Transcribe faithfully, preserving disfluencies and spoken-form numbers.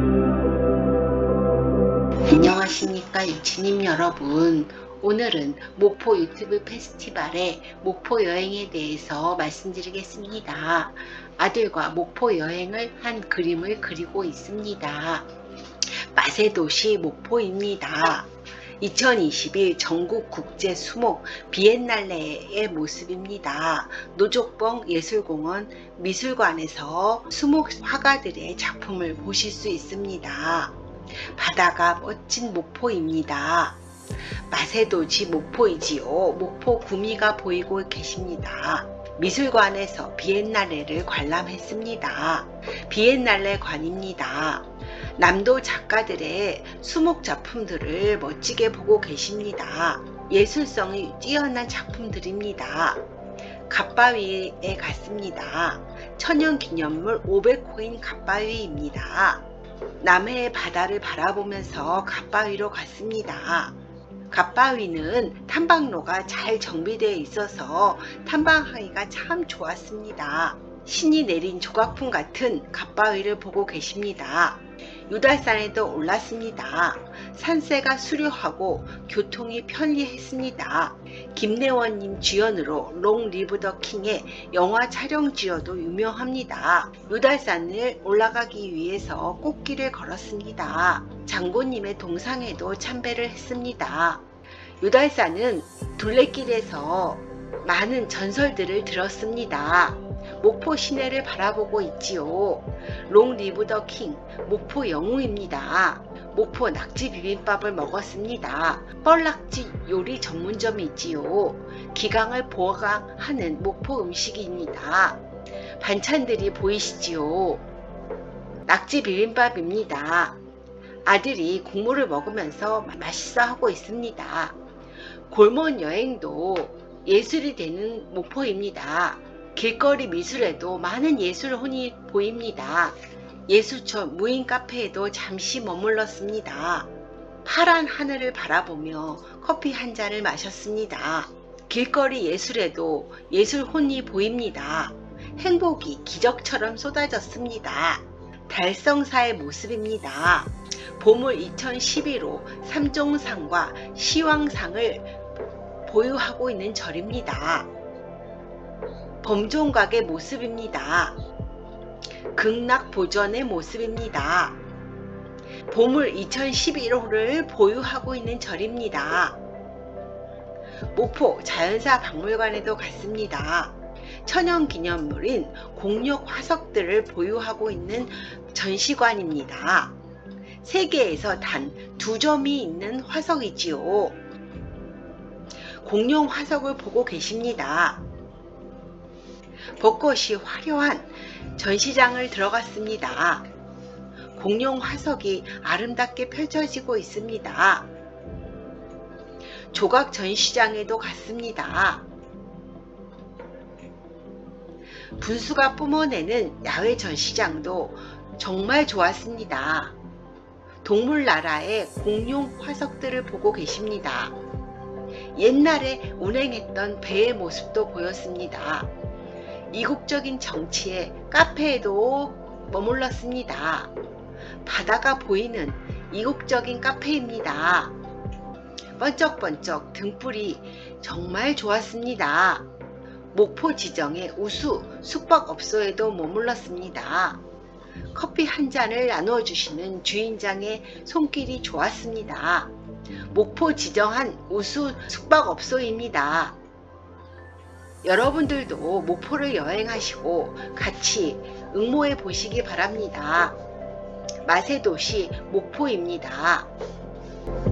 안녕하십니까 유치님 여러분. 오늘은 목포 유튜브 페스티벌의 목포 여행에 대해서 말씀드리겠습니다. 아들과 목포 여행을 한 그림을 그리고 있습니다. 맛의 도시 목포입니다. 이천이십일 전국 국제 수목 비엔날레의 모습입니다. 노족봉 예술공원 미술관에서 수목 화가들의 작품을 보실 수 있습니다. 바다가 멋진 목포입니다. 맛의 도시 목포이지요. 목포 구미가 보이고 계십니다. 미술관에서 비엔날레를 관람했습니다. 비엔날레 관입니다. 남도 작가들의 수목 작품들을 멋지게 보고 계십니다. 예술성이 뛰어난 작품들입니다. 갓바위에 갔습니다. 천연기념물 오백 코인 갓바위입니다. 남해의 바다를 바라보면서 갓바위로 갔습니다. 갓바위는 탐방로가 잘 정비되어 있어서 탐방하기가 참 좋았습니다. 신이 내린 조각품 같은 갓바위를 보고 계십니다. 유달산에도 올랐습니다. 산세가 수려하고 교통이 편리했습니다. 김래원님 주연으로 롱 리브 더 킹의 영화 촬영지여도 유명합니다. 유달산을 올라가기 위해서 꽃길을 걸었습니다. 장군님의 동상에도 참배를 했습니다. 유달산은 둘레길에서 많은 전설들을 들었습니다. 목포 시내를 바라보고 있지요. 롱 리브 더 킹 목포 영웅입니다. 목포 낙지 비빔밥을 먹었습니다. 뻘낙지 요리 전문점이 있지요. 기강을 보강하는 목포 음식입니다. 반찬들이 보이시지요. 낙지 비빔밥입니다. 아들이 국물을 먹으면서 맛있어 하고 있습니다. 골목 여행도 예술이 되는 목포입니다. 길거리 미술에도 많은 예술혼이 보입니다. 예술촌 무인 카페에도 잠시 머물렀습니다. 파란 하늘을 바라보며 커피 한 잔을 마셨습니다. 길거리 예술에도 예술혼이 보입니다. 행복이 기적처럼 쏟아졌습니다. 달성사의 모습입니다. 보물 이천십일호 삼종상과 시황상을 보유하고 있는 절입니다. 범종각의 모습입니다. 극락보전의 모습입니다. 보물 이천십일호를 보유하고 있는 절입니다. 목포 자연사 박물관에도 갔습니다. 천연기념물인 공룡 화석들을 보유하고 있는 전시관입니다. 세계에서 단 두 점이 있는 화석이지요. 공룡 화석을 보고 계십니다. 벚꽃이 화려한 전시장을 들어갔습니다. 공룡 화석이 아름답게 펼쳐지고 있습니다. 조각 전시장에도 갔습니다. 분수가 뿜어내는 야외 전시장도 정말 좋았습니다. 동물나라의 공룡 화석들을 보고 계십니다. 옛날에 운행했던 배의 모습도 보였습니다. 이국적인 정치에 카페에도 머물렀습니다. 바다가 보이는 이국적인 카페입니다. 번쩍번쩍 등불이 정말 좋았습니다. 목포 지정의 우수 숙박업소에도 머물렀습니다. 커피 한 잔을 나누어 주시는 주인장의 손길이 좋았습니다. 목포 지정한 우수 숙박업소입니다. 여러분들도 목포를 여행하시고 같이 응모해 보시기 바랍니다. 맛의 도시 목포입니다.